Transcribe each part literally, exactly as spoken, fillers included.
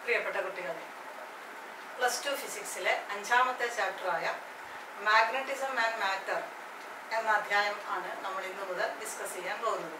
പ്രിയപ്പെട്ട കുട്ടികളെ, plus two ഫിസിക്സിലെ അഞ്ചാമത്തെ ചാപ്റ്ററായ മാഗ്നറ്റിസം ആൻഡ് മാറ്റർ എന്ന അധ്യായം ആണ് നമ്മൾ ഇന്നു മുതൽ ഡിസ്കസ് ചെയ്യാൻ പോകുന്നത്.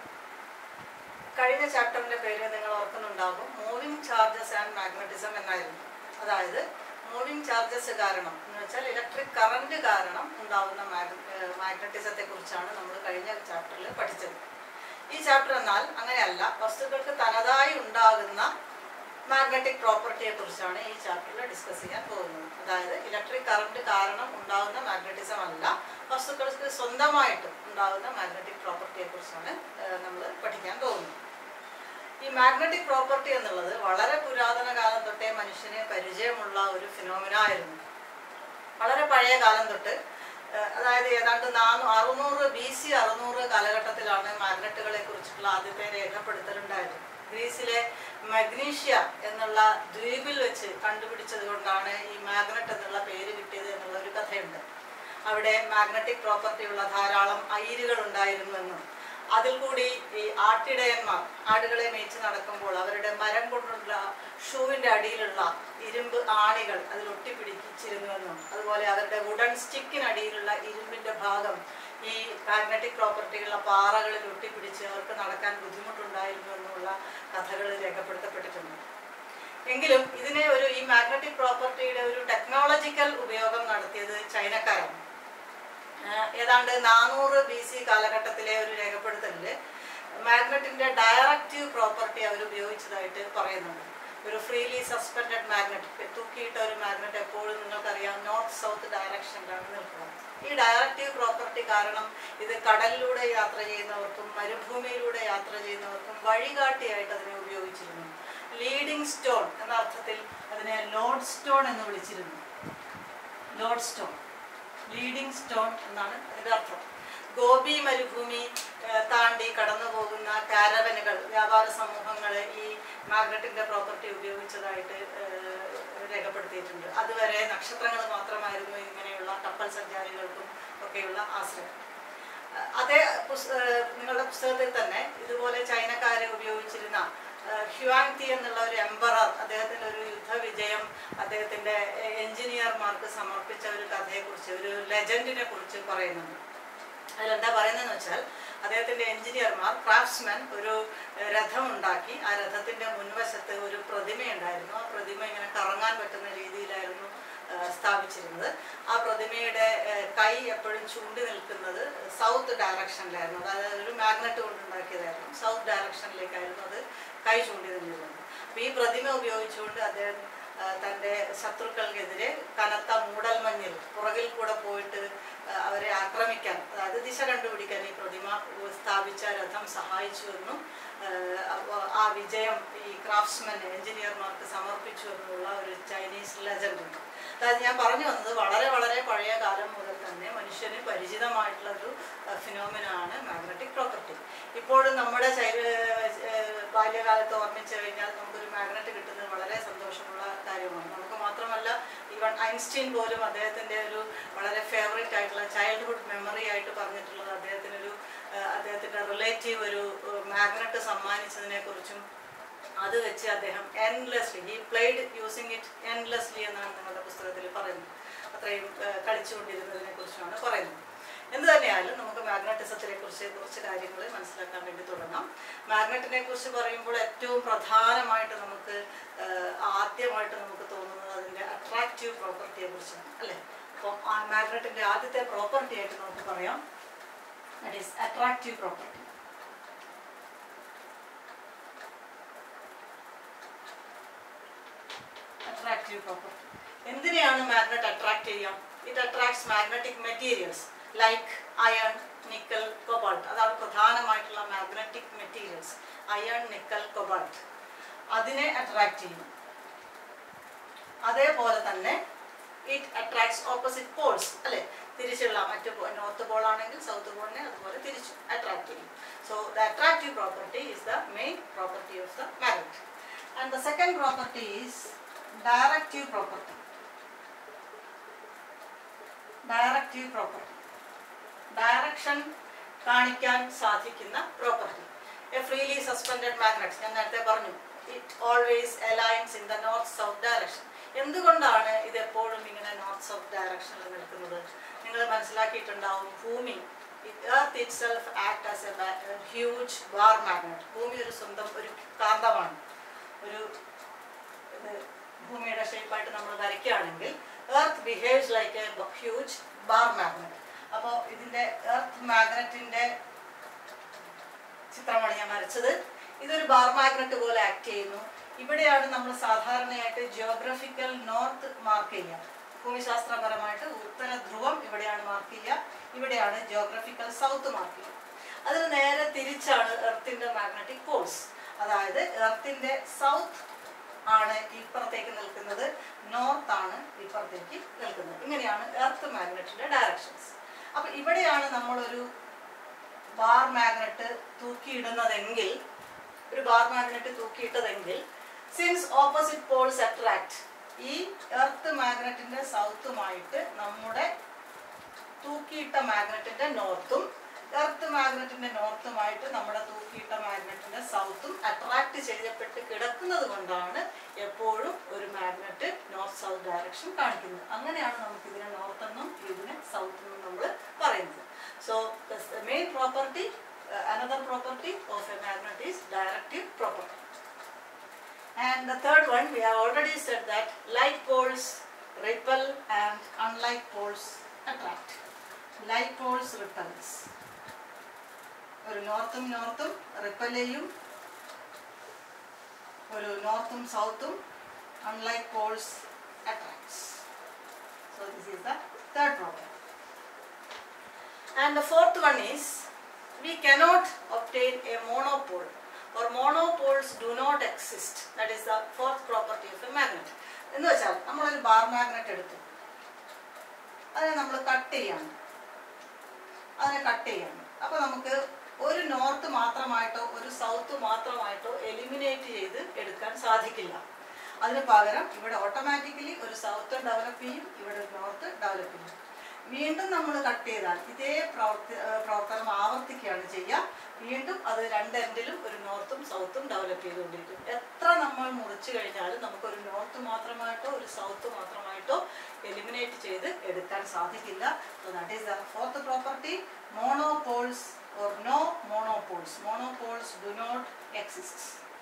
കഴിഞ്ഞ ചാപ്റ്ററിൻ്റെ പേര് നിങ്ങൾ ഓർക്കുന്നുണ്ടാകും, മൂവിങ് ചാർജസ് ആൻഡ് മാഗ്നറ്റിസം എന്നായിരുന്നു. അതായത് മൂവിങ് ചാർജസ് കാരണം എന്ന് വെച്ചാൽ ഇലക്ട്രിക് കറണ്ട് കാരണം ഉണ്ടാകുന്ന മാഗ്നറ്റിസത്തെ കുറിച്ചാണ് നമ്മൾ കഴിഞ്ഞ ചാപ്റ്ററിൽ പഠിച്ചത്. ഈ ചാപ്റ്റർ എന്നാൽ അങ്ങനെയല്ല, വസ്തുക്കൾക്ക് തനതായി ഉണ്ടാകുന്ന മാഗ്നറ്റിക് പ്രോപ്പർട്ടിയെ കുറിച്ചാണ് ഈ ചാപ്റ്ററിൽ ഡിസ്കസ് ചെയ്യാൻ പോകുന്നത്. അതായത് ഇലക്ട്രിക് കറണ്ട് കാരണം ഉണ്ടാകുന്ന മാഗ്നറ്റിസം അല്ല, വസ്തുക്കൾക്ക് സ്വന്തമായിട്ട് ഉണ്ടാകുന്ന മാഗ്നറ്റിക് പ്രോപ്പർട്ടിയെ കുറിച്ചാണ് നമ്മൾ പഠിക്കാൻ പോകുന്നത്. ഈ മാഗ്നറ്റിക് പ്രോപ്പർട്ടി എന്നുള്ളത് വളരെ പുരാതന കാലം തൊട്ടേ മനുഷ്യന് പരിചയമുള്ള ഒരു ഫിനോമിനായിരുന്നു. വളരെ പഴയ കാലം തൊട്ട്, അതായത് ഏതാണ്ട് നാനൂ അറുന്നൂറ് ബി സി അറുന്നൂറ് കാലഘട്ടത്തിലാണ് മാഗ്നറ്റുകളെ കുറിച്ചുള്ള ആദ്യത്തെ രേഖപ്പെടുത്തലുണ്ടായത്. ഗ്രീസിലെ മഗ്നീഷ്യ എന്നുള്ള ദ്വീപിൽ വെച്ച് കണ്ടുപിടിച്ചത് കൊണ്ടാണ് ഈ മാഗ്നറ്റ് എന്നുള്ള പേര് കിട്ടിയത് എന്നുള്ള ഒരു കഥയുണ്ട്. അവിടെ മാഗ്നറ്റിക് പ്രോപ്പർട്ടിയുള്ള ധാരാളം അയിരുകൾ ഉണ്ടായിരുന്നുവെന്നും അതിൽ കൂടി ഈ ആട്ടിടയന്മാർ ആടുകളെ മേയിച്ച് നടക്കുമ്പോൾ അവരുടെ മരം കൊണ്ടുള്ള ഷൂവിൻ്റെ അടിയിലുള്ള ഇരുമ്പ് ആണികൾ അതിൽ ഒട്ടിപ്പിടിച്ചിരുന്നുവെന്നും അതുപോലെ അവരുടെ വുഡൻ സ്റ്റിക്കിനടിയിലുള്ള ഇരുമ്പിൻ്റെ ഭാഗം ഈ മാഗ്നറ്റിക് പ്രോപ്പർട്ടിയുള്ള പാറകളിൽ ഒട്ടിപ്പിടിച്ച് അവർക്ക് നടക്കാൻ ബുദ്ധിമുട്ടുണ്ടായിരുന്നു എന്നുള്ള കഥകൾ രേഖപ്പെടുത്തപ്പെട്ടിട്ടുണ്ട്. എങ്കിലും ഇതിനെ ഒരു ഈ മാഗ്നറ്റിക് പ്രോപ്പർട്ടിയുടെ ഒരു ടെക്നോളജിക്കൽ ഉപയോഗം നടത്തിയത് ചൈനക്കാരാണ്. ഏതാണ്ട് നാനൂറ് ബി സി കാലഘട്ടത്തിലെ ഒരു രേഖപ്പെടുത്തലിൽ മാഗ്നറ്റിൻ്റെ ഡയറക്റ്റീവ് പ്രോപ്പർട്ടി അവർ ഉപയോഗിച്ചതായിട്ട് പറയുന്നുണ്ട്. ഒരു ഫ്രീലി സസ്പെൻഡഡ് മാഗ്നറ്റ്, തൂക്കിയിട്ട ഒരു മാഗ്നറ്റ് എപ്പോഴും നിങ്ങൾക്കറിയാം നോർത്ത് സൗത്ത് ഡയറക്ഷനിലാണ് നിൽക്കുന്നത്. ഈ ഡയറക്റ്റീവ് പ്രോപ്പർട്ടി കാരണം ഇത് കടലിലൂടെ യാത്ര ചെയ്യുന്നവർക്കും മരുഭൂമിയിലൂടെ യാത്ര ചെയ്യുന്നവർക്കും വഴികാട്ടിയായിട്ട് അതിനെ ഉപയോഗിച്ചിരുന്നു. ലീഡിങ് സ്റ്റോൺ എന്ന അർത്ഥത്തിൽ അതിനെ ലോഡ് സ്റ്റോൺ എന്ന് വിളിച്ചിരുന്നു. ലോഡ് സ്റ്റോൺ, ലീഡിങ് സ്റ്റോൺ എന്നാണ് അതിൻ്റെ അർത്ഥം. ഗോപി മരുഭൂമി താണ്ടി കടന്നു പോകുന്ന കാരവനുകൾ, വ്യാപാര സമൂഹങ്ങൾ ഈ മാഗ്നറ്റിൻ്റെ പ്രോപ്പർട്ടി ഉപയോഗിച്ചതായിട്ട് രേഖപ്പെടുത്തിയിട്ടുണ്ട്. അതുവരെ നക്ഷത്രങ്ങൾ മാത്രമായിരുന്നു ഇങ്ങനെയുള്ള കപ്പൽ സഞ്ചാരികൾക്കും ഒക്കെയുള്ള ആശ്രയം. അതേ നിങ്ങളുടെ പുസ്തകത്തിൽ തന്നെ ഇതുപോലെ ചൈനക്കാരെ ഉപയോഗിച്ചിരുന്ന ഹ്യുവാങ്തി എന്നുള്ള ഒരു എംപറർ, അദ്ദേഹത്തിൻ്റെ ഒരു യുദ്ധവിജയം അദ്ദേഹത്തിൻ്റെ എഞ്ചിനീയർമാർക്ക് സമർപ്പിച്ച ഒരു കഥയെക്കുറിച്ച്, ഒരു ലെജൻഡിനെ കുറിച്ച് പറയുന്നുണ്ട്. അതിലെന്താ പറയുന്നതെന്ന് വെച്ചാൽ, അദ്ദേഹത്തിൻ്റെ എഞ്ചിനീയർമാർ ക്രാഫ്റ്റ്സ്മാൻ ഒരു രഥമുണ്ടാക്കി. ആ രഥത്തിൻ്റെ മുൻവശത്ത് ഒരു പ്രതിമയുണ്ടായിരുന്നു. ആ പ്രതിമ ഇങ്ങനെ കറങ്ങാൻ പറ്റുന്ന രീതിയിലായിരുന്നു സ്ഥാപിച്ചിരുന്നത്. ആ പ്രതിമയുടെ കൈ എപ്പോഴും ചൂണ്ടി നിൽക്കുന്നത് സൗത്ത് ഡയറക്ഷനിലായിരുന്നു. അതായത് ഒരു മാഗ്നറ്റ് കൊണ്ടുണ്ടാക്കിയതായിരുന്നു. സൗത്ത് ഡയറക്ഷനിലേക്കായിരുന്നു അത് കൈ ചൂണ്ടി നിന്നിരുന്നത്. അപ്പോൾ ഈ പ്രതിമ ഉപയോഗിച്ചുകൊണ്ട് അദ്ദേഹം തൻ്റെ ശത്രുക്കൾക്കെതിരെ കനത്ത മൂടൽമഞ്ഞിൽ പുറകിൽ കൂടെ പോയിട്ട് അവരെ ആക്രമിക്കാൻ, അതായത് ദിശ കണ്ടുപിടിക്കാൻ ഈ പ്രതിമ സ്ഥാപിച്ച രഥം സഹായിച്ചുവെന്നും ആ വിജയം ഈ ക്രാഫ്റ്റ്സ്മാൻ എഞ്ചിനീയർമാർക്ക് സമർപ്പിച്ചു എന്നുള്ള ഒരു ചൈനീസ് ലെജൻഡ് ഉണ്ട്. അതായത് ഞാൻ പറഞ്ഞു വന്നത്, വളരെ വളരെ പഴയ കാലം മുതൽ തന്നെ മനുഷ്യന് പരിചിതമായിട്ടുള്ളൊരു ഫിനോമിനാണ് മാഗ്നറ്റിക് പ്രോപ്പർട്ടി. ഇപ്പോഴും നമ്മുടെ ബാല്യകാലത്ത് ഓർമ്മിച്ചു കഴിഞ്ഞാൽ നമുക്കൊരു മാഗ്നറ്റ് കിട്ടുന്നത് വളരെ സന്തോഷമുള്ള കാര്യമാണ്. നമുക്ക് മാത്രമല്ല, ഈവൻ ഐൻസ്റ്റീൻ പോലും അദ്ദേഹത്തിൻ്റെ ഒരു വളരെ ഫേവറേറ്റ് ആയിട്ടുള്ള ചൈൽഡ്ഹുഡ് മെമ്മറി ആയിട്ട് പറഞ്ഞിട്ടുള്ളത് അദ്ദേഹത്തിനൊരു അദ്ദേഹത്തിൻ്റെ റിലേറ്റീവ് ഒരു മാഗ്നറ്റ് സമ്മാനിച്ചതിനെ കുറിച്ചും അത് വെച്ച് അദ്ദേഹം endlessly he played using it endlessly എന്നാണ് നിങ്ങളുടെ പുസ്തകത്തിൽ പറയുന്നത്. അത്രയും കളിച്ചുകൊണ്ടിരുന്നതിനെ കുറിച്ചാണ് പറയുന്നത്. എന്ത് തന്നെയായാലും നമുക്ക് മാഗ്നറ്റിസത്തിനെ കുറിച്ച് കുറച്ച് കാര്യങ്ങൾ മനസ്സിലാക്കാൻ വേണ്ടി തുടങ്ങാം. മാഗ്നറ്റിനെ കുറിച്ച് പറയുമ്പോൾ ഏറ്റവും പ്രധാനമായിട്ട് നമുക്ക് ആദ്യമായിട്ട് നമുക്ക് തോന്നുന്നത് അതിൻ്റെ അട്രാക്റ്റീവ് പ്രോപ്പർട്ടിയെ കുറിച്ചാണ്, അല്ലേ? അപ്പോൾ ആ മാഗ്നറ്റിൻ്റെ ആദ്യത്തെ പ്രോപ്പർട്ടി ആയിട്ട് നമുക്ക് പറയാം, that is attractive property. Attractive property എന്തിനെയാണ് മാഗ്നറ്റ് അട്രാക്ട് ചെയ്യാം? It attracts magnetic materials like iron, nickel, cobalt. അതാണ് പ്രധാനമായിട്ടുള്ള magnetic materials, iron, nickel, cobalt. അതിനെ അട്രാക്ട് ചെയ്യും. അതേപോലെ തന്നെ ഇറ്റ് അട്രാക്ട്സ് ഓപ്പോസിറ്റ് പോൾസ്, അല്ലെ? തിരിച്ചുള്ള മറ്റു നോർത്ത് പോൾ ആണെങ്കിൽ സൗത്ത് പോളിനെ അതുപോലെ തിരിച്ചു അട്രാക്ട് ചെയ്യും. So the attractive property is the main property of the magnet. And the second property is directive property. Directive property, direction കാണിക്കാൻ സാധിക്കുന്ന property. A freely suspended magnet, ഞാൻ നേരത്തെ പറഞ്ഞു it always aligns in the north-south direction. എന്തുകൊണ്ടാണ് ഇത് എപ്പോഴും ഇങ്ങനെ north south ഡയറക്ഷനിൽ നിൽക്കുന്നത്? നിങ്ങൾ മനസ്സിലാക്കിയിട്ടുണ്ടാവും, ഭൂമി Earth itself act as a, a huge bar magnet. ഭൂമി ഒരു സ്വന്തം ഒരു കാന്തമാണ്. ഒരു ഭൂമിയുടെ ഷേപ്പായിട്ട് നമ്മൾ വരയ്ക്കുകയാണെങ്കിൽ Earth behaves like a huge bar magnet. അപ്പോൾ ഇതിൻ്റെ എർത്ത് മാഗ്നറ്റിൻ്റെ ചിത്രമാണ് ഞാൻ വരച്ചത്. ഇതൊരു ബാർ മാഗ്നറ്റ് പോലെ ആക്ട് ചെയ്യുന്നു. ഇവിടെയാണ് നമ്മൾ സാധാരണയായിട്ട് ജിയോഗ്രഫിക്കൽ നോർത്ത് മാർക്ക് ചെയ്യുക. ഭൂമിശാസ്ത്രപരമായിട്ട് ഉത്തര ധ്രുവം ഇവിടെയാണ് മാർക്ക് ചെയ്യുക, ഇവിടെയാണ് ജിയോഗ്രഫിക്കൽ സൗത്ത് മാർക്ക് ചെയ്യുക. അതിന് നേരെ തിരിച്ചാണ് എർത്തിൻ്റെ മാഗ്നറ്റിക് പോൾസ്. അതായത് എർത്തിൻ്റെ സൗത്ത് ആണ് ഇപ്പുറത്തേക്ക് നിൽക്കുന്നത്, നോർത്ത് ആണ് ഇപ്പുറത്തേക്ക് നിൽക്കുന്നത്. ഇങ്ങനെയാണ് എർത്ത് മാഗ്നറ്റിൻ്റെ ഡയറക്ഷൻസ്. അപ്പം ഇവിടെയാണ് നമ്മളൊരു ബാർ മാഗ്നറ്റ് തൂക്കിയിടുന്നതെങ്കിൽ ഒരു ബാർ മാഗ്നറ്റ് തൂക്കിയിട്ടതെങ്കിൽ സിൻസ് ഓപ്പോസിറ്റ് പോൾസ് അട്രാക്ട്, ഈ എർത്ത് മാഗ്നറ്റിന്റെ സൗത്തുമായിട്ട് നമ്മുടെ തൂക്കിയിട്ട മാഗ്നറ്റിന്റെ നോർത്തും എർത്ത് മാഗ്നറ്റിന്റെ നോർത്തുമായിട്ട് നമ്മുടെ തൂക്കിയിട്ട മാഗ്നറ്റിന്റെ സൗത്തും അട്രാക്ട് ചെയ്യപ്പെട്ട് കിടക്കുന്നത് കൊണ്ടാണ് എപ്പോഴും ഒരു മാഗ്നറ്റ് നോർത്ത് സൗത്ത് ഡയറക്ഷൻ കാണിക്കുന്നത്. അങ്ങനെയാണ് നമുക്ക് ഇതിനെ നോർത്ത് എന്നും ഇതിനെ സൗത്ത് എന്നും നമ്മൾ പറയുന്നത്. So the main property, another property of a magnet is directive property. And the third one, we have already said that like poles repel and unlike poles attract. Like poles repels. ഒരു നോർത്തും നോർത്തും ripple ചെയ്യും, ഒരു നോർത്തും സൗത്തും unlike poles attracts. So this is the third property. And the fourth one is we cannot obtain a monopole, or monopoles do not exist. That is the fourth property of a magnet. എന്ന് വെച്ചാൽ നമ്മളൊരു bar magnet എടുത്തു, അതിനെ നമ്മൾ cut ചെയ്യാണ്, അതിനെ cut ചെയ്യാണ്. അപ്പോൾ നമുക്ക് ഒരു നോർത്ത് മാത്രമായിട്ടോ ഒരു സൗത്ത് മാത്രമായിട്ടോ എലിമിനേറ്റ് ചെയ്ത് എടുക്കാൻ സാധിക്കില്ല. അതിന് പകരം ഇവിടെ ഓട്ടോമാറ്റിക്കലി ഒരു സൗത്ത് ഡെവലപ്പ് ചെയ്യും, ഇവിടെ ഒരു നോർത്ത് ഡെവലപ്പ് ചെയ്യും. വീണ്ടും നമ്മൾ കട്ട് ചെയ്താൽ ഇതേ പ്രവർത്തി പ്രവർത്തനം ആവർത്തിക്കുകയാണ് ചെയ്യുക. വീണ്ടും അത് രണ്ട് എൻഡിലും ഒരു നോർത്തും സൗത്തും ഡെവലപ്പ് ചെയ്തുകൊണ്ടിരിക്കും. എത്ര നമ്മൾ മുറിച്ചു കഴിഞ്ഞാലും നമുക്കൊരു നോർത്ത് മാത്രമായിട്ടോ ഒരു സൗത്ത് മാത്രമായിട്ടോ എലിമിനേറ്റ് ചെയ്ത് എടുക്കാൻ സാധിക്കില്ല. So that is the fourth property, monopoles or no monopoles. Monopoles do not exist.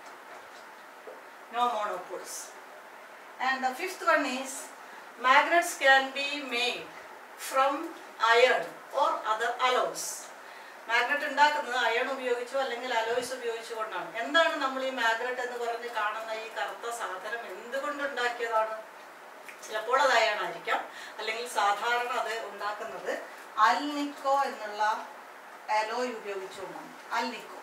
No monopoles. And the fifth one is magnets can be made from iron or other alloys. Magnet ഉണ്ടാക്കുന്നത് iron ഉപയോഗിച്ചോ അല്ലെങ്കിൽ alloys ഉപയോഗിച്ചുകൊണ്ടാണ്. എന്താണ് നമ്മൾ ഈ magnet എന്ന് പറഞ്ഞ് കാണുന്ന ഈ കറുത്ത സാധനം എന്തുകൊണ്ട് ഉണ്ടാക്കിയതാണ്? ചിലപ്പോൾ അത് അയൺ ആയിരിക്കാം, അല്ലെങ്കിൽ സാധാരണ അത് ഉണ്ടാക്കുന്നത് അൽനിക്കോ എന്നുള്ള അലോയ് ഉപയോഗിച്ചുകൊണ്ടാണ്. അൽനിക്കോ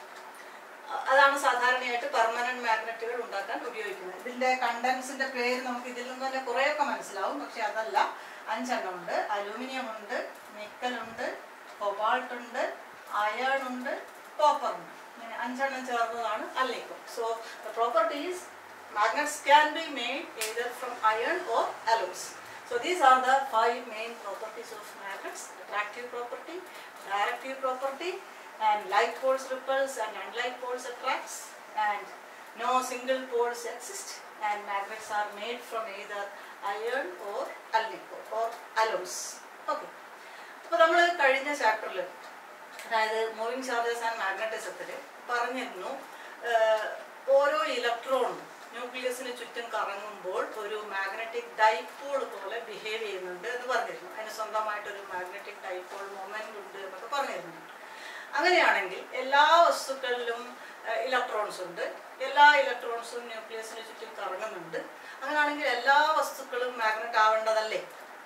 അതാണ് സാധാരണയായിട്ട് പെർമനന്റ് മാഗ്നറ്റുകൾ ഉണ്ടാക്കാൻ ഉപയോഗിക്കുന്നത്. ഇതിന്റെ കണ്ടൻസിന്റെ പേര് നമുക്ക് ഇതിൽ നിന്ന് തന്നെ കുറേയൊക്കെ മനസ്സിലാവും, പക്ഷെ അതല്ല. അഞ്ചെണ്ണം ഉണ്ട്. അലൂമിനിയം ഉണ്ട്, നിക്കൽ ഉണ്ട്, കൊബാൾട്ട് ഉണ്ട്, അയൺ ഉണ്ട്, കോപ്പർ ഉണ്ട്. ഇങ്ങനെ അഞ്ചെണ്ണം ചേർന്നതാണ് alnico. So the property is magnets can be made either from iron or alloys. So these are the five main properties of magnets: attractive property, directive property, and like poles repels and unlike poles attracts, and no single poles exist, and magnets are made from either iron or alnico or alloys. Okay. അപ്പോൾ നമ്മൾ കഴിഞ്ഞ ചാപ്റ്ററിൽ, അതായത് moving charges and മാഗ്നറ്റിസത്തിൽ പറഞ്ഞിരുന്നു, ഓരോ ഇലക്ട്രോണും ന്യൂക്ലിയസിന് ചുറ്റും കറങ്ങുമ്പോൾ ഒരു magnetic dipole പോലെ ബിഹേവ് ചെയ്യുന്നുണ്ട് എന്ന് പറഞ്ഞിരുന്നു. അതിന് സ്വന്തമായിട്ടൊരു മാഗ്നറ്റിക് ഡൈപോൾ മൊമെന്റ് ഉണ്ട് എന്നൊക്കെ പറഞ്ഞിരുന്നു. അങ്ങനെയാണെങ്കിൽ എല്ലാ വസ്തുക്കളിലും ഇലക്ട്രോൺസ് ഉണ്ട്, എല്ലാ ഇലക്ട്രോൺസും ന്യൂക്ലിയസിന് ചുറ്റും കറങ്ങുന്നുണ്ട്. അങ്ങനെയാണെങ്കിൽ എല്ലാ വസ്തുക്കളും മാഗ്നറ്റ് ആവേണ്ടതല്ലേ?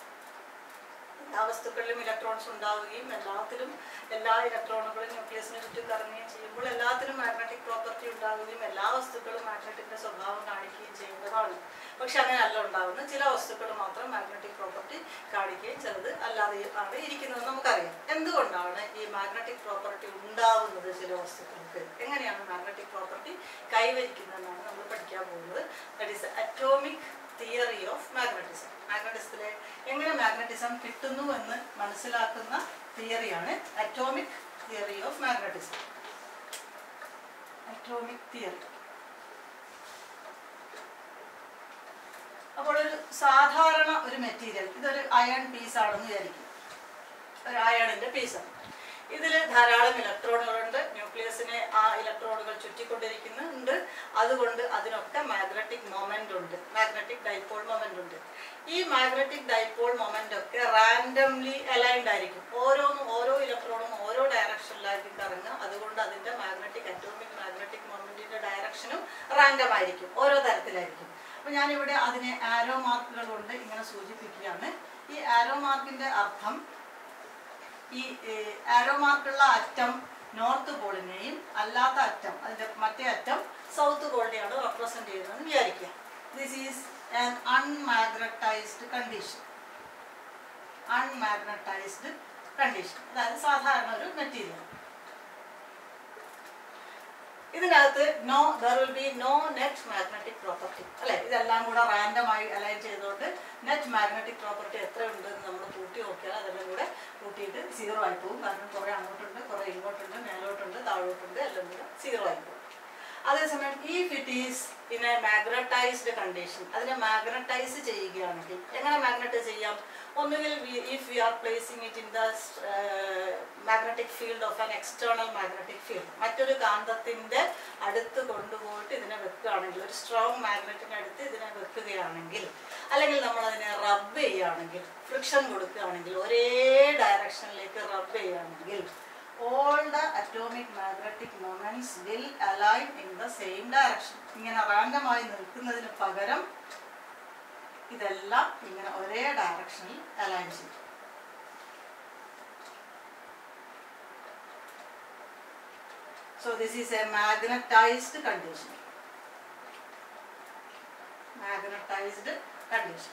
എല്ലാ വസ്തുക്കളിലും ഇലക്ട്രോൺസ് ഉണ്ടാവുകയും എല്ലാത്തിലും എല്ലാ ഇലക്ട്രോണുകളും ന്യൂക്ലിയസിന് ചുറ്റും കറങ്ങുകയും ചെയ്യുമ്പോൾ എല്ലാത്തിനും മാഗ്നറ്റിക് പ്രോപ്പർട്ടി ഉണ്ടാവുകയും എല്ലാ വസ്തുക്കളും മാഗ്നറ്റിന്റെ സ്വഭാവം കാണിക്കുകയും ചെയ്യേണ്ടതാണ്. പക്ഷെ അങ്ങനെയല്ല ഉണ്ടാകുന്നത്. ചില വസ്തുക്കൾ മാത്രം മാഗ്നറ്റിക് പ്രോപ്പർട്ടി കാണിക്കുകയും ചിലത് അല്ലാതെ ആണ് ഇരിക്കുന്നതെന്ന് നമുക്കറിയാം. എന്തുകൊണ്ടാണ് ഈ മാഗ്നറ്റിക് പ്രോപ്പർട്ടി ഉണ്ടാവുന്നത് ചില വസ്തുക്കൾക്ക്? എങ്ങനെയാണ് മാഗ്നറ്റിക് പ്രോപ്പർട്ടി കൈവരിക്കുന്നതെന്നാണ് നമ്മൾ പഠിക്കാൻ പോകുന്നത്. That is atomic theory of magnetism. മാഗ്നറ്റിസത്തിലെ എങ്ങനെ മാഗ്നറ്റിസം കിട്ടുന്നു എന്ന് മനസ്സിലാക്കുന്ന തിയറിയാണ് atomic theory of magnetism. Atomic theory. അപ്പോൾ ഒരു സാധാരണ ഒരു മെറ്റീരിയൽ, ഇതൊരു അയൺ പീസാണെന്ന് വിചാരിക്കും, ഒരു അയണിൻ്റെ പീസാണ്. ഇതിൽ ധാരാളം ഇലക്ട്രോണുകളുണ്ട്. ന്യൂക്ലിയസിനെ ആ ഇലക്ട്രോണുകൾ ചുറ്റിക്കൊണ്ടിരിക്കുന്നുണ്ട്. അതുകൊണ്ട് അതിനൊക്കെ മാഗ്നറ്റിക് മൊമെൻ്റ് ഉണ്ട്, മാഗ്നറ്റിക് ഡൈപോൾ മൊമെൻ്റ് ഉണ്ട്. ഈ മാഗ്നറ്റിക് ഡൈപോൾ മൊമെൻ്റ് ഒക്കെ റാൻഡംലി അലൈൻഡ് ആയിരിക്കും. ഓരോന്നും ഓരോ ഇലക്ട്രോണും ഓരോ ഡയറക്ഷനിലായിരിക്കും കറങ്ങുക. അതുകൊണ്ട് അതിൻ്റെ മാഗ്നറ്റിക് അറ്റോമിക് മാഗ്നറ്റിക് മൊമെൻറ്റിൻ്റെ ഡയറക്ഷനും റാൻഡം ആയിരിക്കും, ഓരോ തരത്തിലായിരിക്കും. അപ്പോൾ ഞാനിവിടെ അതിനെ ആരോ മാർക്കുകൾ കൊണ്ട് ഇങ്ങനെ സൂചിപ്പിക്കുകയാണ്. ഈ ആരോ മാർക്കിൻ്റെ അർത്ഥം ഈ ആരോ മാർക്കുള്ള അറ്റം നോർത്ത് പോളിനെയും അല്ലാത്ത അറ്റം, അതിൻ്റെ മറ്റേ അറ്റം സൗത്ത് പോളിനെയാണ് റെപ്രസെൻ്റ് ചെയ്യുന്നതെന്ന് വിചാരിക്കുക. This is an unmagnetized condition. Unmagnetized condition, അതായത് സാധാരണ ഒരു മെറ്റീരിയൽ. ഇതിനകത്ത് no there will be no net magnetic property അല്ലെ. ഇതെല്ലാം കൂടെ റാൻഡമായി അലൈൻ ചെയ്തുകൊണ്ട് നെറ്റ് മാഗ്നറ്റിക് പ്രോപ്പർട്ടി എത്ര ഉണ്ടെന്ന് നമ്മൾ കൂട്ടി നോക്കിയാൽ അതെല്ലാം കൂടെ കൂട്ടിയിട്ട് സീറോ ആയി പോകും. കാരണം കുറേ അങ്ങോട്ടുണ്ട്, കുറേ ഇങ്ങോട്ടുണ്ട്, മേലോട്ടുണ്ട്, താഴോട്ടുണ്ട്, എല്ലാം കൂടെ സീറോ ആയി പോകും. അതേസമയം if it is in a magnetized condition, അതിനെ മാഗ്നറ്റൈസ് ചെയ്യുകയാണെങ്കിൽ എങ്ങനെ മാഗ്നറ്റൈസ് ചെയ്യാം? ഒന്നുകിൽ if we are placing it in the magnetic field of an external magnetic field, മറ്റൊരു കാന്തത്തിൻ്റെ അടുത്ത് കൊണ്ടുപോയിട്ട് ഇതിനെ വെക്കുകയാണെങ്കിൽ, ഒരു സ്ട്രോങ് മാഗ്നറ്റിൻ്റെ അടുത്ത് ഇതിനെ വെക്കുകയാണെങ്കിൽ, അല്ലെങ്കിൽ നമ്മൾ അതിനെ റബ്ബ് ചെയ്യുകയാണെങ്കിൽ, ഫ്രിക്ഷൻ കൊടുക്കുകയാണെങ്കിൽ, ഒരേ ഡയറക്ഷനിലേക്ക് റബ്ബ് ചെയ്യുകയാണെങ്കിൽ, all the atomic magnetic moments will align in the same direction. ഇങ്ങനെ റാൻഡമായി നിൽക്കുന്നതിന് പകരം ഇതെല്ലാം ഇങ്ങനെ ഒരേ ഡയറക്ഷനിൽ അലൈൻ ചെയ്യും. So this is a magnetized condition. Magnetized condition.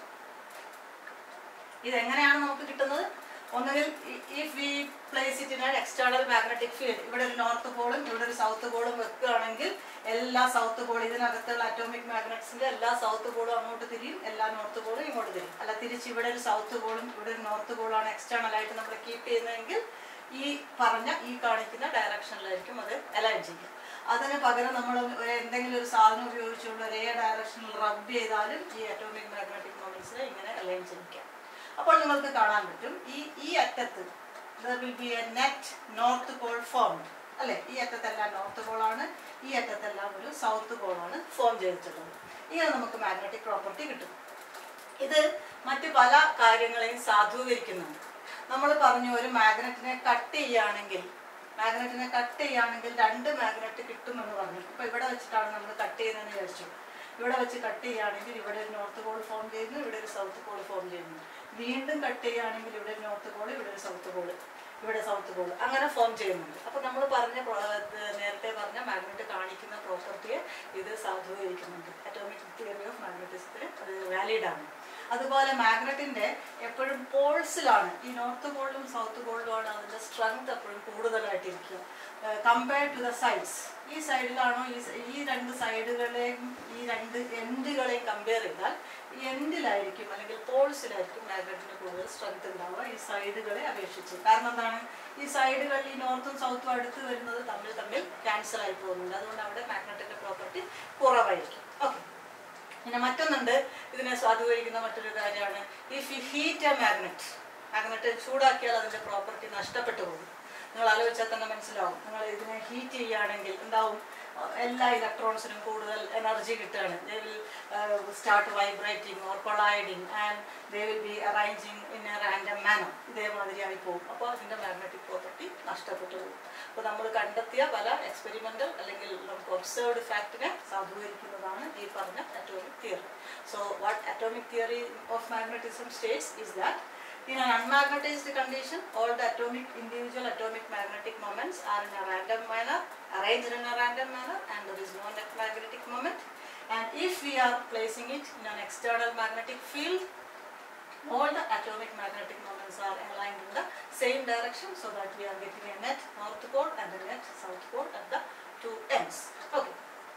ഇതെങ്ങനെയാണ് നമുക്ക് കിട്ടുന്നത്? ഒന്നുകിൽ if we place it in an external magnetic field, ഇവിടെ ഒരു നോർത്ത് പോളും ഇവിടെ ഒരു സൗത്ത് പോളും വെക്കുകയാണെങ്കിൽ എല്ലാ സൗത്ത് പോളും, ഇതിനകത്തുള്ള അറ്റോമിക് മാഗ്നറ്റ്സിന്റെ എല്ലാ സൗത്ത് പോളും അങ്ങോട്ട് തിരിയും, എല്ലാ നോർത്ത് പോളും ഇങ്ങോട്ട് തിരിയും. അല്ല തിരിച്ച് ഇവിടെ ഒരു സൗത്ത് പോളും ഇവിടെ ഒരു നോർത്ത് പോളാണ് എക്സ്റ്റേണൽ ആയിട്ട് നമ്മൾ കീപ്പ് ചെയ്യുന്നതെങ്കിൽ ഈ പറഞ്ഞ ഈ കാണിക്കുന്ന ഡയറക്ഷനിലായിരിക്കും അത് അലൈൻ ചെയ്യുക. അതിന് പകരം നമ്മൾ എന്തെങ്കിലും ഒരു സാധനം ഉപയോഗിച്ചുകൊണ്ട് ഒരേ ഡയറക്ഷനിൽ റബ്ബ് ചെയ്താലും ഈ അറ്റോമിക് മാഗ്നറ്റിക് മൊമെന്റ്സിനെ ഇങ്ങനെ അലൈൻ ചെയ്യിക്കാം. അപ്പോൾ നിങ്ങൾക്ക് കാണാൻ പറ്റും ഈ ഈ അറ്റത്ത് there will be a net north pole formed അല്ലേ. ഈ അറ്റത്തെല്ലാം നോർത്ത് പോളാണ്, ഈ അറ്റത്തെല്ലാം ഒരു സൗത്ത് പോളാണ് ഫോം ചെയ്തിട്ടുള്ളത്. ഇങ്ങനെ നമുക്ക് മാഗ്നറ്റിക് പ്രോപ്പർട്ടി കിട്ടും. ഇത് മറ്റു പല കാര്യങ്ങളെയും സാധൂകരിക്കുന്നുണ്ട്. നമ്മൾ പറഞ്ഞു ഒരു മാഗ്നറ്റിനെ കട്ട് ചെയ്യുകയാണെങ്കിൽ മാഗ്നറ്റിനെ കട്ട് ചെയ്യുകയാണെങ്കിൽ രണ്ട് മാഗ്നറ്റ് കിട്ടുമെന്ന് പറഞ്ഞു. ഇപ്പോൾ ഇവിടെ വെച്ചിട്ടാണ് നമ്മൾ കട്ട് ചെയ്യുന്നതെന്ന് വിചാരിച്ചു. ഇവിടെ വെച്ച് കട്ട് ചെയ്യുകയാണെങ്കിൽ ഇവിടെ ഒരു നോർത്ത് പോൾ ഫോം ചെയ്യുന്നു, ഇവിടെ ഒരു സൗത്ത് പോൾ ഫോം ചെയ്യുന്നു. വീണ്ടും കട്ട് ചെയ്യുകയാണെങ്കിൽ ഇവിടെ ഒരു നോർത്ത് പോൾ, ഇവിടെ ഒരു സൗത്ത് പോൾ, ഇവിടെ സൗത്ത് പോൾ, അങ്ങനെ ഫോം ചെയ്യുന്നുണ്ട്. അപ്പോൾ നമ്മൾ പറഞ്ഞ നേരത്തെ പറഞ്ഞ മാഗ്നറ്റ് കാണിക്കുന്ന പ്രോപ്പർട്ടിയെ ഇത് സാധൂകരിക്കുന്നുണ്ട്. അറ്റോമിക് തിയറി ഓഫ് മാഗ്നറ്റിസത്തിന് അത് വാലിഡ് ആണ്. അതുപോലെ മാഗ്നറ്റിൻ്റെ എപ്പോഴും പോൾസിലാണ്, ഈ നോർത്ത് പോളിലും സൗത്ത് പോളിലുമാണ് അതിൻ്റെ സ്ട്രെങ്ത് എപ്പോഴും കൂടുതലായിട്ടിരിക്കുക കമ്പയർഡ് ടു ദ സൈഡ്സ്. ഈ സൈഡിലാണോ ഈ ഈ രണ്ട് സൈഡുകളെയും ഈ രണ്ട് എൻഡുകളെയും കമ്പയർ ചെയ്താൽ ഈ എൻഡിലായിരിക്കും അല്ലെങ്കിൽ പോൾസിലായിരിക്കും മാഗ്നറ്റിന് കൂടുതൽ സ്ട്രെങ്ത് ഉണ്ടാവുക ഈ സൈഡുകളെ അപേക്ഷിച്ച്. കാരണം എന്താണ്, ഈ സൈഡുകൾ ഈ നോർത്തും സൗത്തും അടുത്ത് വരുന്നത് തമ്മിൽ തമ്മിൽ ക്യാൻസൽ ആയി പോകുന്നുണ്ട്. അതുകൊണ്ട് അവിടെ മാഗ്നറ്റിൻ്റെ പ്രോപ്പർട്ടി കുറവായിരിക്കും. ഓക്കെ, പിന്നെ മറ്റൊന്നുണ്ട് ഇതിനെ സ്വാധീനിക്കുന്ന മറ്റൊരു കാര്യമാണ് if you heat a magnet, magnet ചൂടാക്കിയാൽ അതിൻ്റെ പ്രോപ്പർട്ടി നഷ്ടപ്പെട്ടു പോകും. നിങ്ങൾ ആലോചിച്ചാൽ തന്നെ മനസ്സിലാവും. നിങ്ങൾ ഇതിനെ ഹീറ്റ് ചെയ്യുകയാണെങ്കിൽ എന്താവും, എല്ലാ ഇലക്ട്രോൺസിനും കൂടുതൽ എനർജി കിട്ടുകയാണ്. They will start vibrating or colliding and they will be arranging in a random manner. ഇതേമാതിരിയായി പോകും. അപ്പോൾ അതിൻ്റെ മാഗ്നറ്റിക് പ്രോപ്പർട്ടി നഷ്ടപ്പെട്ടു പോകും. അപ്പോൾ നമ്മൾ കണ്ടെത്തിയ പല എക്സ്പെരിമെൻ്റൽ അല്ലെങ്കിൽ നമുക്ക് ഒബ്സർവ്ഡ് ഫാക്റ്റിനെ സാധൂകരിക്കുന്നതാണ് ഈ പറഞ്ഞ atomic theory. So what atomic theory of magnetism states is that in an unmagnetized condition, all the atomic individual atomic magnetic moments are in a random manner, arranged in a random manner, and there is no net magnetic moment. And if we are placing it in an external magnetic field, all the atomic magnetic moments are aligned in the same direction, so that we are getting a net north pole and a net south pole at the two ends. Okay.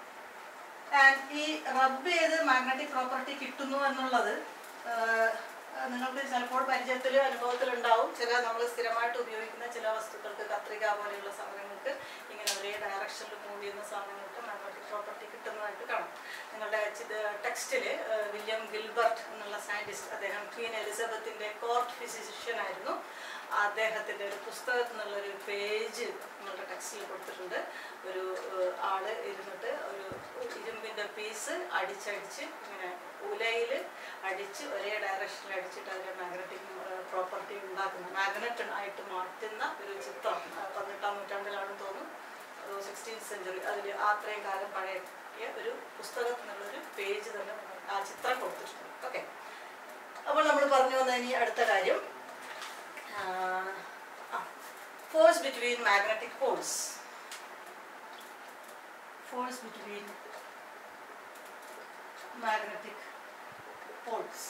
And ഈ റബ്ബ് ചെയ്ത് magnetic property കിട്ടുന്നു എന്നുള്ളത് നിങ്ങൾക്ക് ചിലപ്പോൾ പരിചയത്തിലും അനുഭവത്തിലുണ്ടാവും. ചില നമ്മൾ സ്ഥിരമായിട്ട് ഉപയോഗിക്കുന്ന ചില വസ്തുക്കൾക്ക്, കത്രിക പോലെയുള്ള സാധനങ്ങൾക്ക് ഇങ്ങനെ ഒരേ ഡയറക്ഷനിൽ മൂവ് ചെയ്യുന്ന സാധനങ്ങൾക്ക് മാഗ്നറ്റിക് പ്രോപ്പർട്ടി കിട്ടുന്നതായിട്ട് കാണാം. നിങ്ങളുടെ ടെക്സ്റ്റിൽ വില്യം ഗിൽബർട്ട് എന്നുള്ള സയൻറ്റിസ്റ്റ്, അദ്ദേഹം ക്വീൻ എലിസബത്തിൻ്റെ കോർട്ട് ഫിസിഷ്യൻ ആയിരുന്നു. അദ്ദേഹത്തിൻ്റെ ഒരു പുസ്തകത്തിൽ നിന്നുള്ളൊരു പേജ് നമ്മളുടെ ടെക്സ്റ്റിൽ കൊടുത്തിട്ടുണ്ട്. ഒരു ആള് ഇരുന്നിട്ട് ഒരു ഇരുമ്പിൻ്റെ പീസ് അടിച്ചടിച്ച് ഇങ്ങനെ ഉലയിൽ അടിച്ച് ഒരേ ഡയറക്ഷനിൽ അടിച്ചിട്ട് അതിൻ്റെ മാഗ്നറ്റിക് പ്രോപ്പർട്ടി ഉണ്ടാക്കുന്ന, മാഗ്നറ്റ് ആയിട്ട് മാറ്റുന്ന ഒരു ചിത്രം പതിനെട്ടാം നൂറ്റാണ്ടിലാണെന്ന് തോന്നുന്നു, സിക്സ്റ്റീൻത് സെഞ്ചുറി. അതിൽ അത്രയും കാലം പഴയ ഒരു പുസ്തകത്തിൽ നിന്നുള്ളൊരു പേജ് തന്നെ ആ ചിത്രം കൊടുത്തിട്ടുണ്ട്. ഓക്കെ, അപ്പോൾ നമ്മൾ പറഞ്ഞു വന്ന ഇനി അടുത്ത കാര്യം, force between magnetic poles. Force between magnetic poles.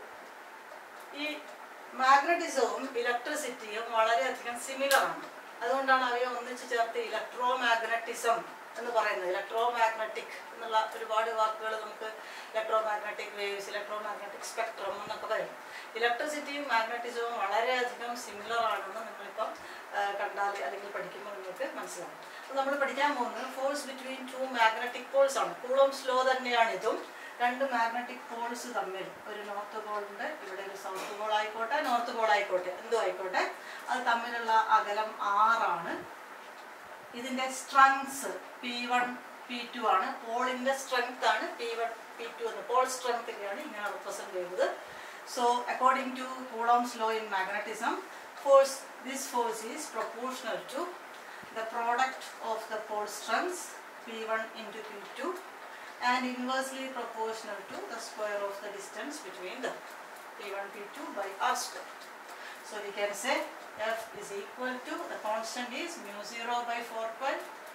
ഈ മാഗ്നറ്റിസവും ഇലക്ട്രിസിറ്റിയും വളരെയധികം സിമിലർ ആണ്. അതുകൊണ്ടാണ് അവയെ ഒന്നിച്ച് ചേർത്ത് ഇലക്ട്രോ മാഗ്നറ്റിസം എന്ന് പറയുന്നത്. ഇലക്ട്രോ മാഗ്നറ്റിക് എന്നുള്ള ഒരുപാട് വാക്കുകൾ നമുക്ക്, electro magnetic waves, electro magnetic spectrum എന്നൊക്കെ പറയും. ഇലക്ട്രിസിറ്റിയും മാഗ്നറ്റിസവും വളരെയധികം സിമിലർ ആണെന്ന് നിങ്ങളിപ്പം കണ്ടാൽ അല്ലെങ്കിൽ പഠിക്കുമ്പോൾ നിങ്ങൾക്ക് മനസ്സിലാവും. അപ്പോൾ നമ്മൾ പഠിക്കാൻ പോകുന്നത് force between two magnetic poles ആണ്. കൂളോംസ് ലോ തന്നെയാണ് ഇതും. രണ്ട് മാഗ്നറ്റിക് പോൾസ് തമ്മിൽ, ഒരു നോർത്ത് പോളുണ്ട്, ഇവിടെ ഒരു സൗത്ത് പോൾ ആയിക്കോട്ടെ, നോർത്ത് പോൾ ആയിക്കോട്ടെ, എന്തും ആയിക്കോട്ടെ, അത് തമ്മിലുള്ള അകലം ആറാണ്. ഇതിൻ്റെ strength P one P two ആണ്. പോളിൻ്റെ സ്ട്രെങ്ത് ആണ് പി വൺ പി ടു എന്ന്, പോൾ സ്ട്രെങ്ത്തിനെയാണ് ഇങ്ങനെ റെപ്രസെൻറ്റ് ചെയ്യുന്നത്. So according to Coulomb's law in magnetism, force this force is proportional to the product of the pole strengths P one into P two and inversely proportional to the square of the distance between them, P one P two by R square. So we can say F is equal to, the constant is mu zero by four pi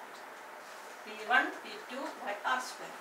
P one P two by R square,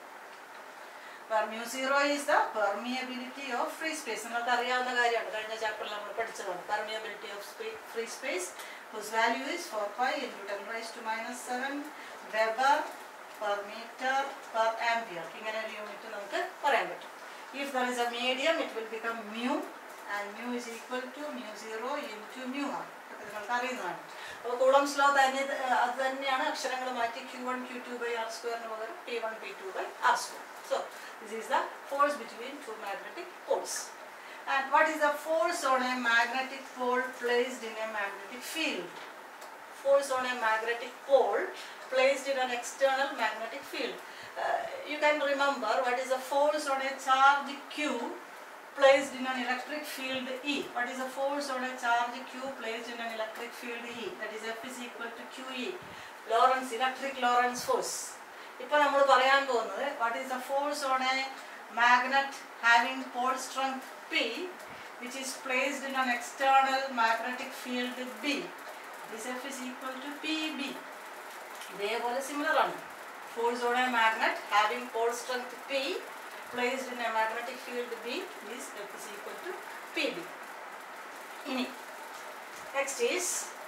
where mu zero is the permeability of free space. നിങ്ങൾക്ക് അറിയാവുന്ന കാര്യമാണ്, കഴിഞ്ഞ ചാപ്റ്ററിൽ നമ്മൾ പഠിച്ചതാണ്. permeability of free space, whose value is four pi into ten raised to minus seven Weber per meter per ampere. ഇങ്ങനെ ഒരു unit നമുക്ക് പറയാൻ പറ്റും. If there is a medium, it will become mu, and mu is equal to mu zero into mu r. അത് നിങ്ങൾക്ക് അറിയുന്നതാണ്. അപ്പോൾ coulombs law തന്നെ അത് തന്നെയാണ്, അക്ഷരങ്ങൾ മാറ്റി Q one Q two by R square ന് പകരം P one P two by R square. So this is the force between two magnetic poles. And what is the force on a magnetic pole placed in a magnetic field? Force on a magnetic pole placed in an external magnetic field. Uh, you can remember what is the force on a charge Q placed in an electric field E. What is the force on a charge Q placed in an electric field E? That is F is equal to Q E. Lorentz, electric Lorentz force. ഇപ്പോൾ നമ്മൾ പറയാൻ പോകുന്നത്, what is the force on a magnet having pole strength P, which is placed in an external magnetic field B. This F is equal to P B. ഇതേപോലെ similar ആണ്. Force on a magnet having pole strength P placed in a magnetic field B, this F is equal to P B. ഇനി next is,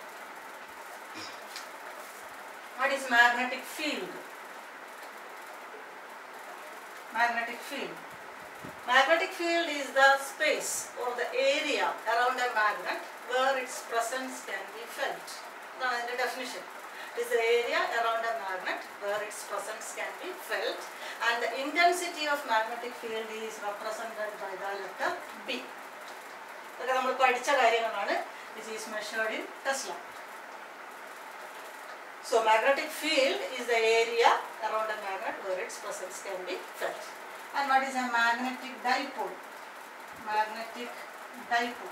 what is magnetic field? Magnetic field. Magnetic field is the space or the area around a magnet where its presence can be felt. That's the definition. It is the area around a magnet where its presence can be felt, and the intensity of magnetic field is represented by the letter B. That we have പഠിച്ച കാര്യങ്ങളാണ്. This is measured in Tesla. So magnetic field is the area around a magnet where its presence can be felt. And what is a magnetic dipole? Magnetic dipole.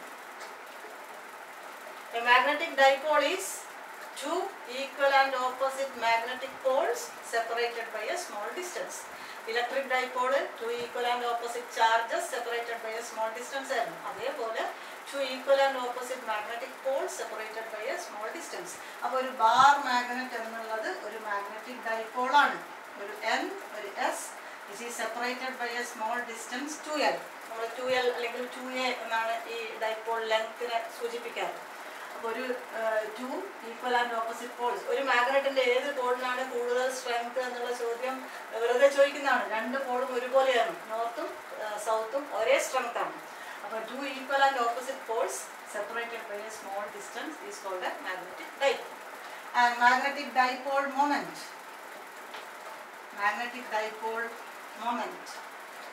A magnetic dipole is two equal and opposite magnetic poles separated by a small distance. Electric dipole, two equal and opposite charges separated by a small distance. അതേപോലെ two equal and opposite magnetic poles separated by a small distance. അപ്പോൾ ഒരു bar magnet എന്നുള്ളത് ഒരു magnetic dipole ആണ്. ഒരു N, ഒരു S, which is separated by a small distance two L. നമ്മൾ two L അല്ലെങ്കിൽ two A എന്നാണ് ഈ ഡൈപോൾ ലെങ്ത്തിനെ സൂചിപ്പിക്കാറ്. അപ്പോൾ ഒരു two equal and opposite poles, ഒരു മാഗ്നറ്റിന്റെ ഏത് പോളിനാണ് കൂടുതൽ സ്ട്രെങ്ത് എന്നുള്ള ചോദ്യം വെറുതെ ചോദിക്കുന്നതാണ്. രണ്ട് പോളും ഒരുപോലെയാണ്, നോർത്തും സൗത്തും ഒരേ സ്ട്രെങ്ത് ആണ്. അപ്പോൾ two equal and opposite poles separated by a small distance is called a magnetic dipole. And magnetic dipole moment, magnetic dipole moment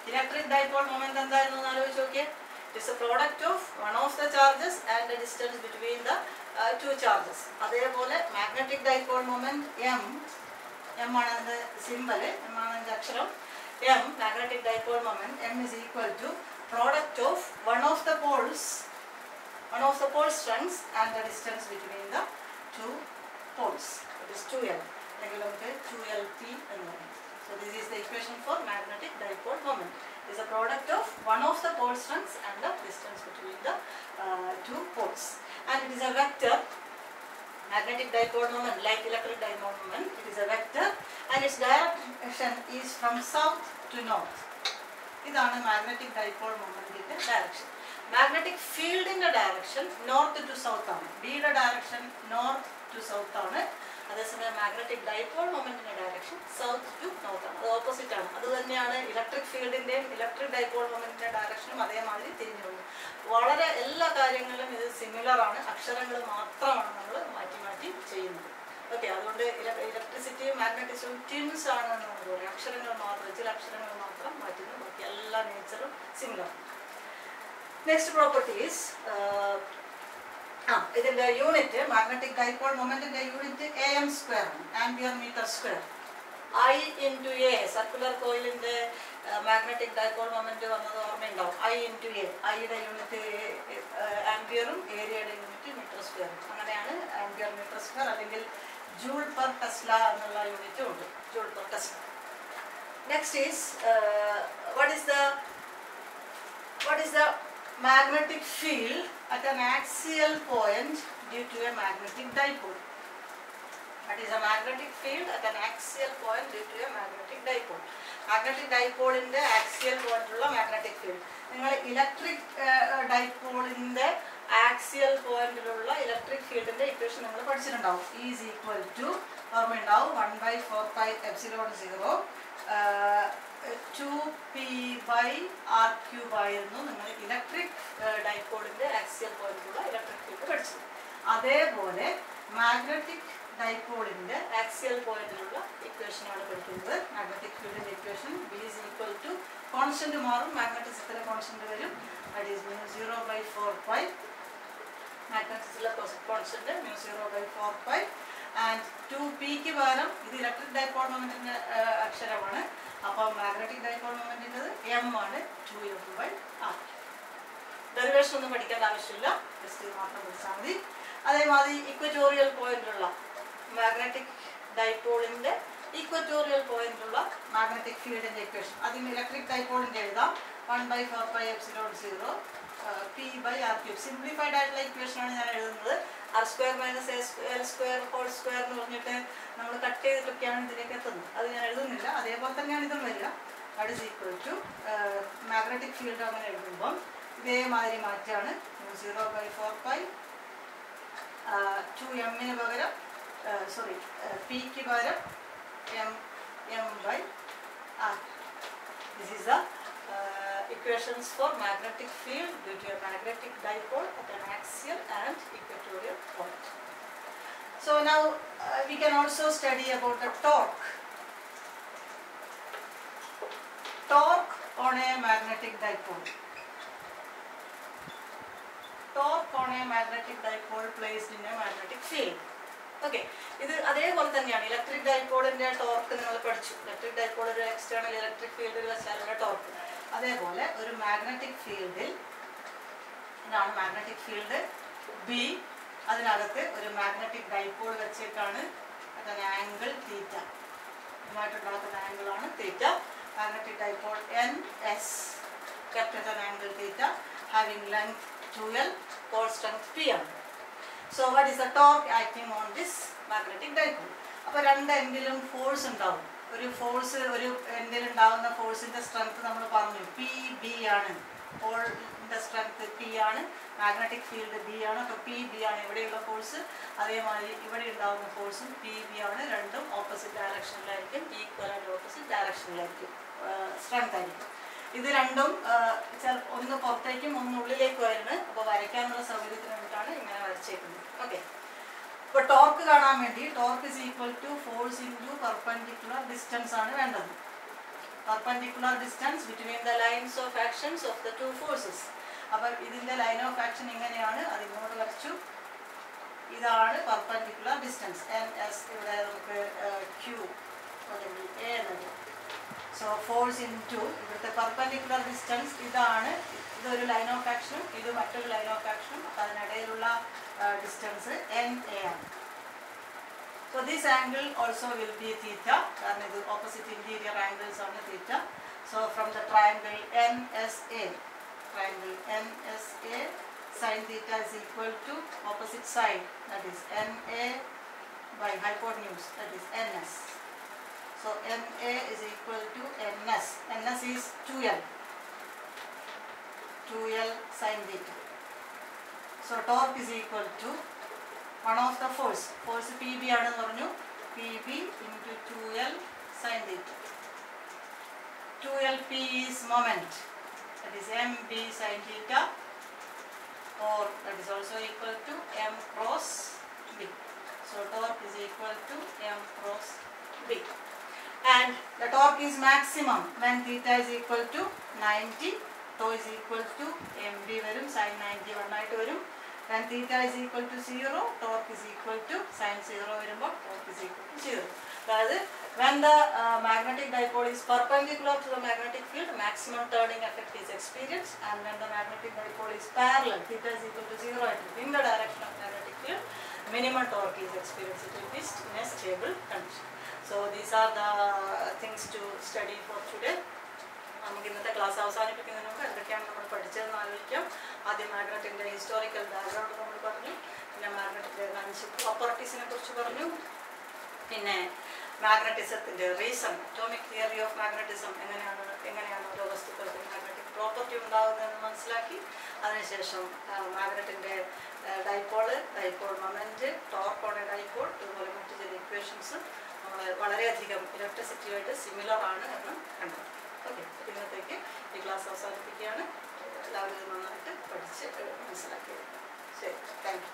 Electric dipole moment എന്തായിരുന്നു എന്ന് ആലോചിച്ച് നോക്കിയേ. It's a product of one of the charges and the distance between the uh, two charges. അതേപോലെ magnetic dipole moment M, M ആണ് അതിന്റെ symbol, M ആണ് അതിന്റെ അക്ഷരം. M, magnetic dipole moment, M is equal to product of one of the poles, one of the pole strengths and the distance between the two poles. That is two L. അല്ലെങ്കിൽ നമുക്ക് two L P എന്ന് പറയും. So this is the equation for magnetic dipole moment. It is a product of one of the pole strengths and the distance between the uh, two poles. And it is a vector. Magnetic dipole moment, like electric dipole moment, it is a vector and its direction is from south to north. ഇതാണ് magnetic dipole momentന്റെ direction. Magnetic field in the direction north to south ആണ്. B യുടെ direction north to south ആണ്. അതേസമയം magnetic dipole momentന്റെ direction south to north ആണ്. അത് opposite ആണ്. അത് തന്നെയാണ് ഇലക്ട്രിക് ഫീൽഡിന്റെയും ഇലക്ട്രിക് ഡൈപോൾ മൊമെന്റിന്റെ ഡയറക്ഷനും അതേമാതിരി തിരിഞ്ഞുകൊണ്ട്. വളരെ എല്ലാ കാര്യങ്ങളിലും ഇത് സിമിലർ ആണ്. അക്ഷരങ്ങൾ മാത്രമാണ് നമ്മൾ മാറ്റി മാറ്റി ചെയ്യുന്നത്. ഓക്കെ, അതുകൊണ്ട് ഇലക്ട്രിസിറ്റിയും മാഗ്നറ്റിസവും ട്വിൻസ് ആണ് എന്ന് നമുക്ക് പറയാം. അക്ഷരങ്ങൾ മാത്രം, ചില അക്ഷരങ്ങൾ മാത്രം മാറ്റുന്നു, ബാക്കി എല്ലാ നേച്ചറും സിമിലർ. നെക്സ്റ്റ് പ്രോപ്പർട്ടി ഈസ് ആ ഇതിന്റെ യൂണിറ്റ് മാഗ്നറ്റിക് ഡൈപോൾ മൊമെന്റിന്റെ യൂണിറ്റ് എ എം സ്ക്വയർ ആണ്, ampere metre square. I into A, circular കോയിലിന്റെ മാഗ്നറ്റിക് ഡൈപോൾ മൊമെന്റ് വന്നത് ഓർമ്മയുണ്ടാവും. ഐ ഇൻറ്റു എ, ഐയുടെ യൂണിറ്റ് ആംപിയറും ഏരിയയുടെ യൂണിറ്റ് മീറ്റർ സ്ക്വയറും. അങ്ങനെയാണ് ആംപിയർ മീറ്റർ സ്ക്വയർ അല്ലെങ്കിൽ ജൂൾ പെർ ടെസ്ല എന്നുള്ള യൂണിറ്റും ഉണ്ട്, joule per tesla. Next is what is the what is the magnetic field at an axial point due to a magnetic dipole. That is a magnetic field at an axial point due to a magnetic dipole. Magnetic dipole in the axial point ഉള്ള magnetic field. നിങ്ങൾ electric ഡൈപോളിന്റെ axial പോയിന്റിലുള്ള electric ഫീൽഡിന്റെ equation നിങ്ങൾ പഠിച്ചിട്ടുണ്ടാവും. E is equal to ഓർമ്മയുണ്ടാവും one by four pi epsilon zero two p by r cube ആയിരുന്നു നിങ്ങൾ electric ഡൈപോളിന്റെ ആക്സിയൽ പോയിന്റിലുള്ള ഇലക്ട്രിക് ഫീൽഡ് പഠിച്ചത്. അതേപോലെ മാഗ്നറ്റിക് ഡൈപോളിന്റെ ആക്സിയൽ പോയിന്റിലുള്ള ഇക്വേഷൻ ആണ് പഠിക്കുന്നത്. മാഗ്നറ്റിക് ഫീൽഡിന്റെ equation B is equal to constant മാറും, മാഗ്നറ്റിസത്തിലെ കോൺസ്റ്റന്റ് വരും. That is mu zero by four pi. മാഗ്നറ്റിസത്തിലെ കോൺസ്റ്റന്റ് mu zero by four pi and two p ക്ക് പകരം ഇത് ഇലക്ട്രിക് ഡൈപോൾ മൊമെന്റിന്റെ അക്ഷരമാണ്. അപ്പോൾ മാഗ്നറ്റിക് ഡൈപോൾ മൊമെന്റിൻ്റെത് എം ആണ്, two M by R. Derivation ഒന്നും പഠിക്കേണ്ട ആവശ്യമില്ല, ജസ്റ്റ് ഇത് മാത്രം പഠിച്ചാൽ മതി. അതേമാതിരി ഇക്വറ്റോറിയൽ പോയിന്റുള്ള മാഗ്നറ്റിക് ഡൈപോളിന്റെ ഇക്വറ്റോറിയൽ പോയിന്റുള്ള മാഗ്നറ്റിക് ഫീൽഡിന്റെ ഇക്വേഷൻ അതിന് ഇലക്ട്രിക് ഡൈപോളിന്റെ എഴുതാം. One by four by epsilon zero P by R cube. Simplified ആയിട്ടുള്ള ഇക്വേഷൻ ആണ് ഞാൻ എഴുതുന്നത്. R square minus L square whole square എന്ന് പറഞ്ഞിട്ട് നമ്മൾ കട്ട് ചെയ്തിട്ടൊക്കെയാണ് ഇതിലേക്ക് എത്തുന്നത്. അത് ഞാൻ എഴുതുന്നില്ല, അതേപോലെ തന്നെയാണ് ഇതും വരിക. That is equal to magnetic field അങ്ങനെ എഴുതുമ്പം ഇതേമാതിരി മാറ്റാണ്. Zero by four by two എമ്മിന് പകരം സോറി പിക്ക് പകരം M M by R. This is the equations for magnetic field due to a magnetic dipole at an axial and equatorial point. So now uh, we can also study about the torque. Torque on a magnetic dipole. Torque on a magnetic dipole placed in a magnetic field. Okay, ഇത് അതേപോലെ തന്നെയാണ് electric ഡൈപോളിന്റെ torque നിങ്ങൾ പഠിച്ചു. Electric dipole ഒരു external electric ഫീൽഡിൽ വെച്ചാലുള്ള torque. അതേപോലെ ഒരു മാഗ്നറ്റിക് ഫീൽഡിൽ ഇതാണ് മാഗ്നറ്റിക് ഫീൽഡ് ബി, അതിനകത്ത് ഒരു മാഗ്നറ്റിക് ഡൈപോൾ വെച്ചിട്ടാണ് അതിന് ആംഗിൾ തീറ്റ, ഇതുമായിട്ടുണ്ടാക്കുന്ന ആംഗിളാണ് theta. Magnetic dipole N S kept at an angle theta having length two L, pole strength P ആണ്. So what is the torque acting on this magnetic dipole? അപ്പോൾ രണ്ട് എൻഡിലും force ഉണ്ടാവും. ഒരു force ഒരു എൻഡിൽ ഉണ്ടാകുന്ന ഫോഴ്സിന്റെ സ്ട്രെങ്ത് നമ്മൾ പറഞ്ഞു പി ബി ആണ്. പോളിന്റെ സ്ട്രെങ്ത് പി ആണ്, മാഗ്നറ്റിക് ഫീൽഡ് ബി ആണ്. അപ്പോൾ പി ബി ആണ് ഇവിടെയുള്ള ഫോഴ്സ്. അതേമാതിരി ഇവിടെ ഉണ്ടാകുന്ന ഫോഴ്സും പി ബി ആണ്. രണ്ടും ഓപ്പോസിറ്റ് ഡയറക്ഷനിലായിരിക്കും, ഈക്വൽ ആൻഡ് ഓപ്പോസിറ്റ് ഡയറക്ഷനിലായിരിക്കും സ്ട്രെങ്ത് ആയിരിക്കും. ഇത് രണ്ടും ഒന്ന് പുറത്തേക്കും ഒന്ന് ഉള്ളിലേക്കും ആയിരുന്നു. അപ്പോൾ വരയ്ക്കാനുള്ള സൗകര്യത്തിന് വേണ്ടിയിട്ടാണ് ഇങ്ങനെ വരച്ചേക്കുന്നത്. ഓക്കെ, ഇപ്പോൾ ടോർക്ക് കാണാൻ വേണ്ടി torque is equal to force into perpendicular distance ആണ് വേണ്ടത്. perpendicular distance between the lines of actions of the two forces. അപ്പോൾ ഇതിൻ്റെ ലൈൻ ഓഫ് ആക്ഷൻ ഇങ്ങനെയാണ്, അത് ഇങ്ങോട്ട് വരച്ചു. ഇതാണ് പെർപെൻഡിക്കുലർ ഡിസ്റ്റൻസ് എൻ എസ്. ഇവിടെ നമുക്ക് ക്യൂ അല്ലെങ്കിൽ എ എന്നത്. സോ ഫോഴ്സ് ഇൻ ടു ഇവിടുത്തെ പെർപെൻഡിക്കുലർ ഡിസ്റ്റൻസ് ഇതാണ്. ഇതൊരു ലൈൻ ഓഫ് ആക്ഷനും ഇത് മറ്റൊരു ലൈൻ ഓഫ് ആക്ഷനും. അപ്പോൾ അതിനിടയിലുള്ള ഡിസ്റ്റൻസ് എൻ എ ആണ്. So this angle also will be theta, കാരണം ഇത് opposite interior angles ആണ് theta. So from the triangle N S A, triangle N S A, sin theta is equal to opposite side, that is N A by hypotenuse, that is N S. So N A is equal to N S. N S is two L, two L sin theta. So torque is equal to one of the force, force P B ആണെന്ന് പറഞ്ഞു, P B into two L sin theta. two L P is moment, that is M B sin theta, or that is also equal to M cross B. So torque is equal to M cross B. And the torque is maximum when theta is equal to ninety, tau is equal to M B varum sin ninety-one ആയിട്ട് വരും. When theta is equal to zero, torque is equal to sin zero വരുമ്പോൾ torque is equal to zero. അതായത് when the uh, magnetic dipole is perpendicular to the magnetic field, maximum turning effect is experienced, and when the magnetic dipole is parallel, theta is equal to zero in the direction of magnetic field, minimum torque is experienced. It will be in a stable condition. So these are the things to study for today. നമുക്ക് ഇന്നത്തെ class അവസാനിപ്പിക്കുന്നതിന് മുമ്പ് എന്തൊക്കെയാണ് നമ്മൾ പഠിച്ചതെന്ന് ആലോചിക്കാം. ആദ്യം മാഗ്നറ്റിൻ്റെ historical background നമ്മൾ പറഞ്ഞു, പിന്നെ മാഗ്നറ്റിൻ്റെ അഞ്ച് പ്രോപ്പർട്ടീസിനെ കുറിച്ച് പറഞ്ഞു, പിന്നെ മാഗ്നറ്റിസത്തിൻ്റെ reason, atomic theory of magnetism എങ്ങനെയാണ് എങ്ങനെയാണ് ഓരോ വസ്തുക്കൾക്ക് മാഗ്നറ്റിക് പ്രോപ്പർട്ടി ഉണ്ടാകുന്നതെന്ന് മനസ്സിലാക്കി. അതിനുശേഷം മാഗ്നറ്റിൻ്റെ dipole, dipole moment, torque on a dipole, ഇതുപോലെ മറ്റു ചില ഇക്വേഷൻസ് നമ്മൾ വളരെയധികം ഇലക്ട്രിസിറ്റിയായിട്ട് സിമിലർ ആണ് എന്ന് കണ്ടു. ഓക്കെ, ഇന്നത്തേക്ക് ഈ ക്ലാസ് അവസാനിപ്പിക്കുകയാണ്. എല്ലാവരും നന്നായിട്ട് പഠിച്ച് മനസ്സിലാക്കിയത്. ശരി, താങ്ക് യു.